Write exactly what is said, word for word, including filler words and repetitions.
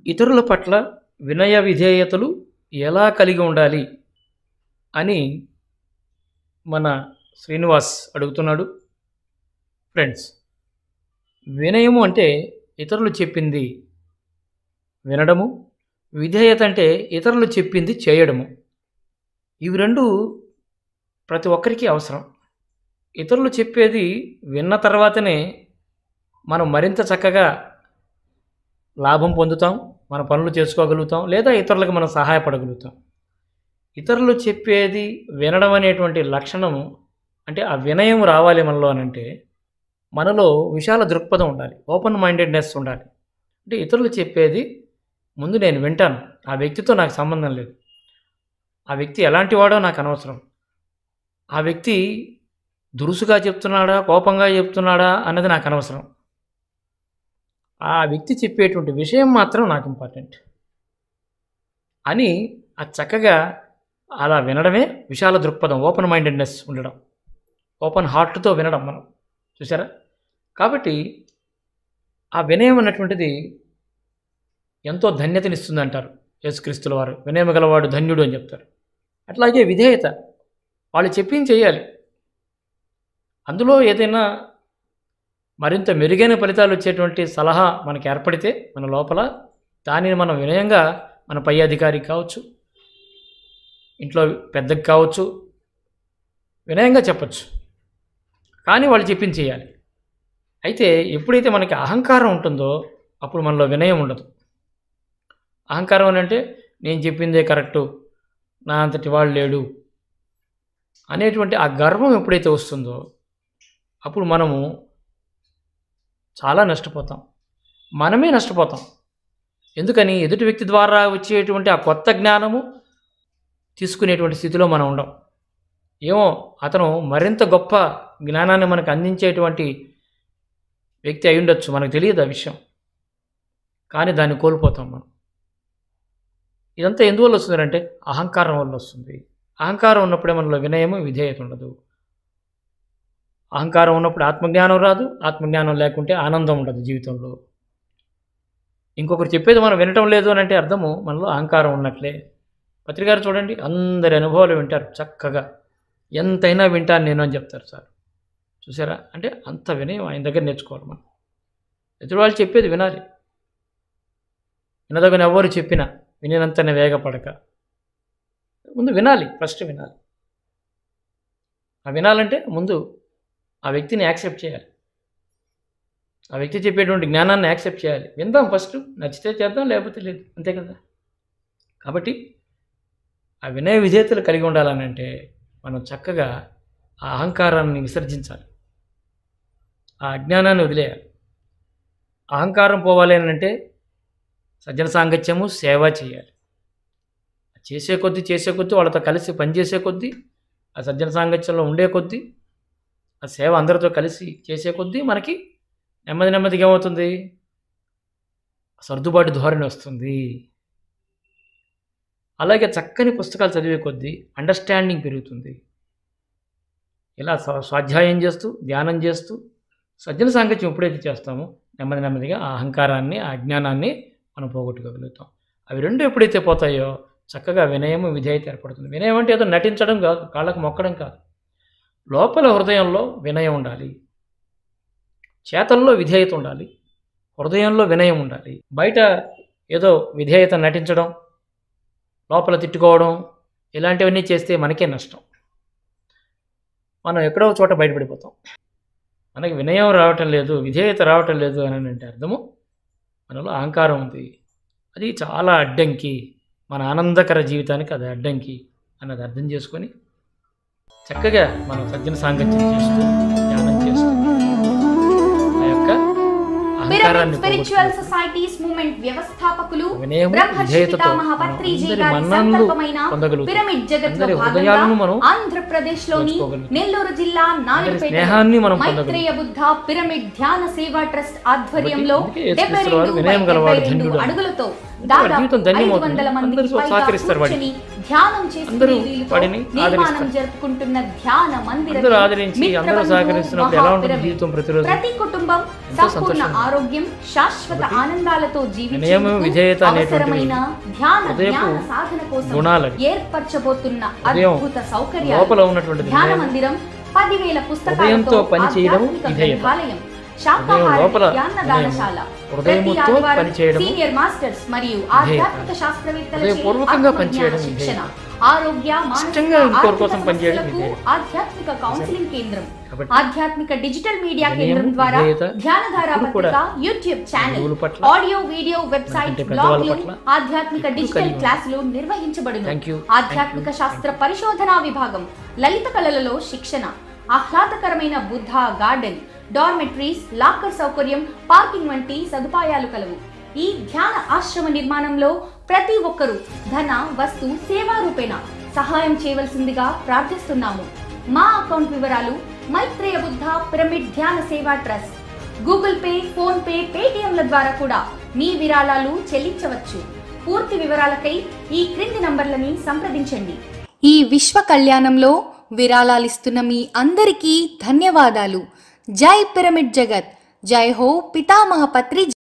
ఇతరుల పట్ల వినయ విధేయతలు ఎలా కలిగి ఉండాలి అని మన శ్రీనివాస్ అడుగుతున్నాడు. ఫ్రెండ్స్, వినయము అంటే ఇతరులు చెప్పింది వినడము, విధేయత అంటే ఇతరులు చెప్పింది చేయడము. ఇవి రెండు ప్రతి ఒక్కరికి అవసరం. ఇతరులు చెప్పేది విన్న తర్వాతనే మనం మరింత చక్కగా లాభం పొందుతాం, మన పనులు చేసుకోగలుగుతాం, లేదా ఇతరులకు మనం సహాయపడగలుగుతాం. ఇతరులు చెప్పేది వినడం అనేటువంటి లక్షణము అంటే ఆ వినయం రావాలి మనలో అనంటే మనలో విశాల దృక్పథం ఉండాలి, ఓపెన్ మైండెడ్నెస్ ఉండాలి. అంటే ఇతరులు చెప్పేది ముందు నేను వింటాను, ఆ వ్యక్తితో నాకు సంబంధం లేదు, ఆ వ్యక్తి ఎలాంటి వాడో నాకు అనవసరం, ఆ వ్యక్తి దురుసుగా చెప్తున్నాడా కోపంగా చెప్తున్నాడా అన్నది నాకు అనవసరం, ఆ వ్యక్తి చెప్పేటువంటి విషయం మాత్రం నాకు ఇంపార్టెంట్ అని అది చక్కగా అలా వినడమే విశాల దృక్పథం, ఓపెన్ మైండెడ్నెస్ ఉండడం, ఓపెన్ హార్ట్తో వినడం మనం చూసారా. కాబట్టి ఆ వినయం అన్నటువంటిది ఎంతో ధన్యతనిస్తుంది అంటారు యేసుక్రీస్తుల వారు. వినయం గలవాడు ధన్యుడు అని చెప్తారు. అట్లాగే విధేయత, వాళ్ళు చెప్పింది చేయాలి. అందులో ఏదైనా మరింత మెరుగైన ఫలితాలు వచ్చేటువంటి సలహా మనకి ఏర్పడితే మన లోపల దానిని మనం వినయంగా మన పై అధికారికి కావచ్చు, ఇంట్లో పెద్దకి కావచ్చు, వినయంగా చెప్పచ్చు. కానీ వాళ్ళు చెప్పింది చేయాలి. అయితే ఎప్పుడైతే మనకి అహంకారం ఉంటుందో అప్పుడు మనలో వినయం ఉండదు. అహంకారం అని అంటే నేను చెప్పిందే కరెక్టు, నా అంతటి వాడు లేడు అనేటువంటి ఆ గర్వం ఎప్పుడైతే వస్తుందో అప్పుడు మనము చాలా నష్టపోతాం, మనమే నష్టపోతాం. ఎందుకని ఎదుటి వ్యక్తి ద్వారా వచ్చేటువంటి ఆ కొత్త జ్ఞానము తీసుకునేటువంటి స్థితిలో మనం ఉండం. ఏమో అతను మరింత గొప్ప జ్ఞానాన్ని మనకు అందించేటువంటి వ్యక్తి అయి ఉండొచ్చు, మనకు తెలియదు ఆ విషయం, కానీ దాన్ని కోల్పోతాం మనం. ఇదంతా ఎందువల్ల వస్తుందంటే అహంకారం వల్ల వస్తుంది. అహంకారం ఉన్నప్పుడే మనలో వినయము విధేయత ఉండదు. అహంకారం ఉన్నప్పుడు ఆత్మజ్ఞానం రాదు, ఆత్మజ్ఞానం లేకుంటే ఆనందం ఉండదు జీవితంలో. ఇంకొకరు చెప్పేది మనం వినటం లేదు అని అంటే అర్థము మనలో అహంకారం ఉన్నట్లే. పత్రికారు చూడండి, అందరి అనుభవాలు వింటారు చక్కగా, ఎంతైనా వింటాను నేను అని చెప్తారు సార్. చూసారా, అంటే అంత వినయం ఆయన దగ్గర నేర్చుకోవాలి మనం. ఎదురు వాళ్ళు చెప్పేది వినాలి. వినదగిన ఎవరు చెప్పినా వినినంతనే వేగపడక ముందు వినాలి, ఫస్ట్ వినాలి. ఆ వినాలంటే ముందు ఆ వ్యక్తిని యాక్సెప్ట్ చేయాలి, ఆ వ్యక్తి చెప్పేటువంటి జ్ఞానాన్ని యాక్సెప్ట్ చేయాలి. విందాం ఫస్ట్, నచ్చితే చేద్దాం, లేకపోతే లేదు, అంతే కదా. కాబట్టి ఆ వినయ విధేయతలు కలిగి ఉండాలని అంటే మనం చక్కగా ఆ అహంకారాన్ని విసర్జించాలి, ఆ అజ్ఞానాన్ని వదిలేయాలి. అహంకారం పోవాలి అని అంటే సజ్జన సాంగత్యము, సేవ చేయాలి. చేసే కొద్దీ చేసే కొద్దీ వాళ్ళతో కలిసి పనిచేసే కొద్దీ, ఆ సజ్జన సాంగత్యంలో ఉండే కొద్దీ, ఆ సేవ అందరితో కలిసి చేసే కొద్దీ మనకి నెమ్మది నెమ్మదిగా ఏమవుతుంది, సర్దుబాటు ధోరణి వస్తుంది. అలాగే చక్కని పుస్తకాలు చదివే కొద్దీ అండర్స్టాండింగ్ పెరుగుతుంది. ఇలా స్వాధ్యాయం చేస్తూ ధ్యానం చేస్తూ సజ్జన సాంగత్యం ఎప్పుడైతే చేస్తామో నెమ్మది నెమ్మదిగా ఆ అహంకారాన్ని, ఆ అజ్ఞానాన్ని మనం పోగొట్టుకోగలుగుతాం. అవి రెండు ఎప్పుడైతే పోతాయో చక్కగా వినయము విధేయత ఏర్పడుతుంది. వినయం అంటే ఏదో నటించడం కాదు, కాళ్ళకు మొక్కడం కాదు, లోపల హృదయంలో వినయం ఉండాలి, చేతల్లో విధేయత ఉండాలి, హృదయంలో వినయం ఉండాలి. బయట ఏదో విధేయత నటించడం, లోపల తిట్టుకోవడం, ఇలాంటివన్నీ చేస్తే మనకే నష్టం. మనం ఎక్కడో చోట బయటపడిపోతాం. మనకి వినయం రావటం లేదు, విధేయత రావటం లేదు అని అంటే అర్థము మనలో అహంకారం ఉంది. అది చాలా అడ్డంకి, మన ఆనందకర జీవితానికి అది అడ్డంకి అన్నది అర్థం చేసుకొని చక్కగా మనం సజ్జన సాంగత్యం చేస్తూ ధ్యానం చేస్తూ ఆ యొక్క అహంకారాన్ని స్పిరిచువల్ సొసైటీస్ మూవ్మెంట్ వ్యవస్థాపకులు విధేయతతో అందరి మన్ననలు పొందగలుగుతాం. పిరమిడ్ జగత్తులో హృదయాలను మనం ఆంధ్రప్రదేశ్ లోని నెల్లూరు జిల్లా స్నేహాన్ని మనం మైత్రేయ బుద్ధ పిరమిడ్ ధ్యాన సేవా ట్రస్ట్ ఆధ్వర్యంలో వినయం గలవాడు ధన్యుడు. అడుగులతో జీవితం ధన్యమవుతుంది. అందరూ సహకరిస్తారు, వాడికి ధ్యానం చేస్తున్న అందరూ వీళ్ళతో వాడిని నిర్మాణం ఆదరిస్తారు. జరుపుకుంటున్న ధ్యాన మందిరం అందరూ ఆదరించి అందరూ సహకరిస్తున్నప్పుడు ఎలా ఉంటుంది జీవితం ప్రతిరోజు? ప్రతి కుటుంబం ఎంతో సంపూర్ణ సంతోషంగా. ఆరోగ్యం శాశ్వత కాబట్టి ఆనందాలతో వినయము, జీవించేందుకు విధేయత అనేటువంటివి అవసరమైన ధ్యాన హృదయపు జ్ఞాన సాధన కోసం గుణాలవి. ఏర్పరచబోతున్న హృదయం అద్భుత సౌకర్యాలు. లోపల ఉన్నటువంటి ధ్యాన వినయం, మందిరం పదివేల పుస్తకాలతో హృదయంతో పని చేయడం ఆధ్యాత్మిక విధేయత. గ్రంథాలయం, హృదయం శాకాహార లోపల జ్ఞానదానశాల, ప్రతి హృదయముతో ఆదివారం పని చేయడము సీనియర్ మాస్టర్స్ మరియు ఆధ్యాత్మిక శాస్త్రవేత్తలచే హృదయపూర్వకంగా ఆత్మజ్ఞాన పనిచేయడం శిక్షణ, విధేయత. ఆరోగ్య మానసిక ఇష్టంగా ఇంకొకరి ఆర్థిక కోసం పనిచేయడం సమస్యలకు విధేయత. ఆధ్యాత్మిక కౌన్సిలింగ్ కేంద్రం, కాబట్టి ఆధ్యాత్మిక డిజిటల్ మీడియా వినయము, కేంద్రం ద్వారా విధేయత ధ్యానధార ఇప్పుడు కూడా పత్రిక, యూట్యూబ్ ఛానల్, గురువుల పట్ల, ఆడియో వీడియో వెబ్సైట్, మనకంటే పెద్దవాళ్ళ బ్లాగ్లు, పట్ల ఆధ్యాత్మిక ఎప్పుడూ డిజిటల్ కలిగి క్లాసులు నిర్వహించబడును. Thank you. ఆధ్యాత్మిక Thank you. శాస్త్ర పరిశోధనా విభాగం, లలిత కళలలో శిక్షణ, ఆహ్లాదకరమైన బుద్ధ గార్డెన్, డార్మెటరీస్, లాకర్ సౌకర్యం, పార్కింగ్ వంటి సదుపాయాలు కలవు. ఈ ధ్యాన ఆశ్రమ నిర్మాణంలో ప్రతి ఒక్కరూ ధన వస్తు సేవా రూపేణ సహాయం చేయవలసిందిగా ప్రార్థిస్తున్నాము. మా అకౌంట్ వివరాలు మైత్రేయ బుద్ధ పిరమిడ్ ధ్యాన సేవా trust, Google Pay, PhonePe, పేటిఎంల ద్వారా కూడా మీ విరాళాలు చెల్లించవచ్చు. పూర్తి వివరాలకై ఈ క్రింది నంబర్లని సంప్రదించండి. ఈ విశ్వ కళ్యాణంలో విరాళాలిస్తున్న మీ అందరికీ ధన్యవాదాలు. జై పిరమిడ్ జగత్, జై హో పితామహ పత్రిజీ.